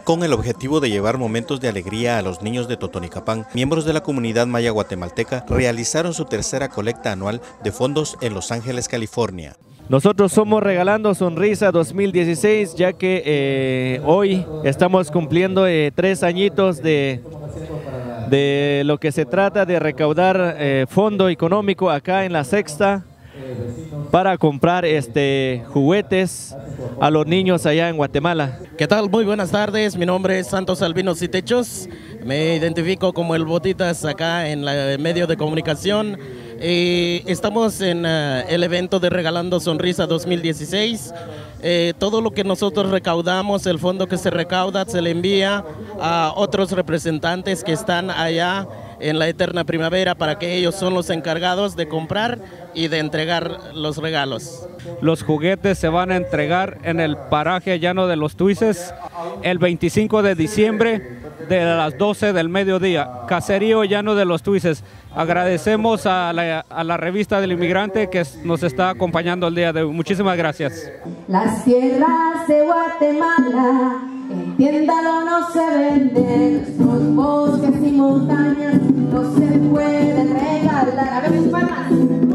Con el objetivo de llevar momentos de alegría a los niños de Totonicapán, miembros de la comunidad maya guatemalteca realizaron su tercera colecta anual de fondos en Los Ángeles, California. Nosotros somos Regalando Sonrisa 2016, ya que hoy estamos cumpliendo 3 añitos de lo que se trata de recaudar fondo económico acá en La Sexta para comprar juguetes a los niños allá en Guatemala. ¿Qué tal? Muy buenas tardes, mi nombre es Santos Albinos y Techos, me identifico como el Botitas acá en el medio de comunicación. Estamos en el evento de Regalando Sonrisa 2016. Todo lo que nosotros recaudamos, el fondo que se recauda, se le envía a otros representantes que están allá en la Eterna Primavera, para que ellos son los encargados de comprar y de entregar los regalos. Los juguetes se van a entregar en el paraje llano de Los Tuises el 25 de diciembre de las 12 del mediodía, caserío llano de Los Tuises. Agradecemos a la revista del inmigrante que nos está acompañando el día de hoy. Muchísimas gracias. Las tierras de Guatemala, entiéndalo, no se venden. Nuestros bosques y montañas no se pueden regalar. A ver sus palmas.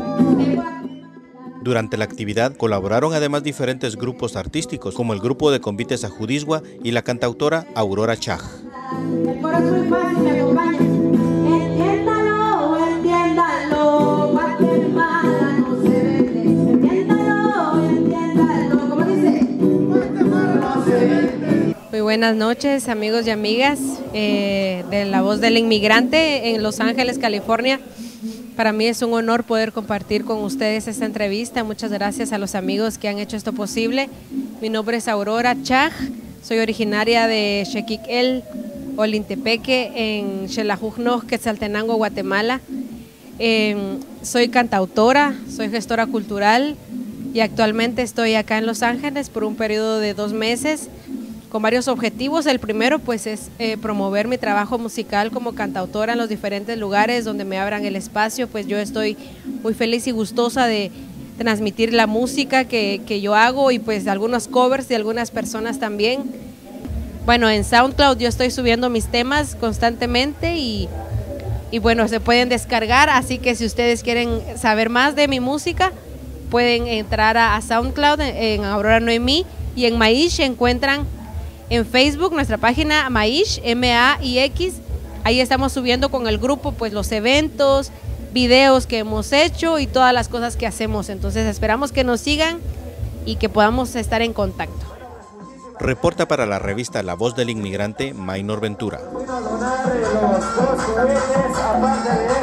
Durante la actividad colaboraron además diferentes grupos artísticos, como el grupo de convites a Judisgua y la cantautora Aurora Chaj. El coro es muy fácil, me acompaña. Entiéndalo, entiéndalo, Guatemala no se vende. Entiéndalo, entiéndalo, ¿cómo dice? Guatemala no se vende. Muy buenas noches, amigos y amigas de La Voz del Inmigrante en Los Ángeles, California. Para mí es un honor poder compartir con ustedes esta entrevista. Muchas gracias a los amigos que han hecho esto posible. Mi nombre es Aurora Chaj, soy originaria de Xequiquel, Olintepeque, en Xelajucnoj, Quetzaltenango, Guatemala. Soy cantautora, soy gestora cultural y actualmente estoy acá en Los Ángeles por un periodo de 2 meses con varios objetivos. El primero pues es promover mi trabajo musical como cantautora en los diferentes lugares donde me abran el espacio. Pues yo estoy muy feliz y gustosa de transmitir la música que yo hago y pues algunos covers de algunas personas también. Bueno, en SoundCloud yo estoy subiendo mis temas constantemente y bueno, se pueden descargar, así que si ustedes quieren saber más de mi música pueden entrar a SoundCloud en Aurora Noemí, y en Maix encuentran en Facebook nuestra página Maix, M-A-I-X. Ahí estamos subiendo con el grupo pues los eventos, videos que hemos hecho y todas las cosas que hacemos. Entonces esperamos que nos sigan y que podamos estar en contacto. Reporta para la revista La Voz del Inmigrante, Maynor Ventura.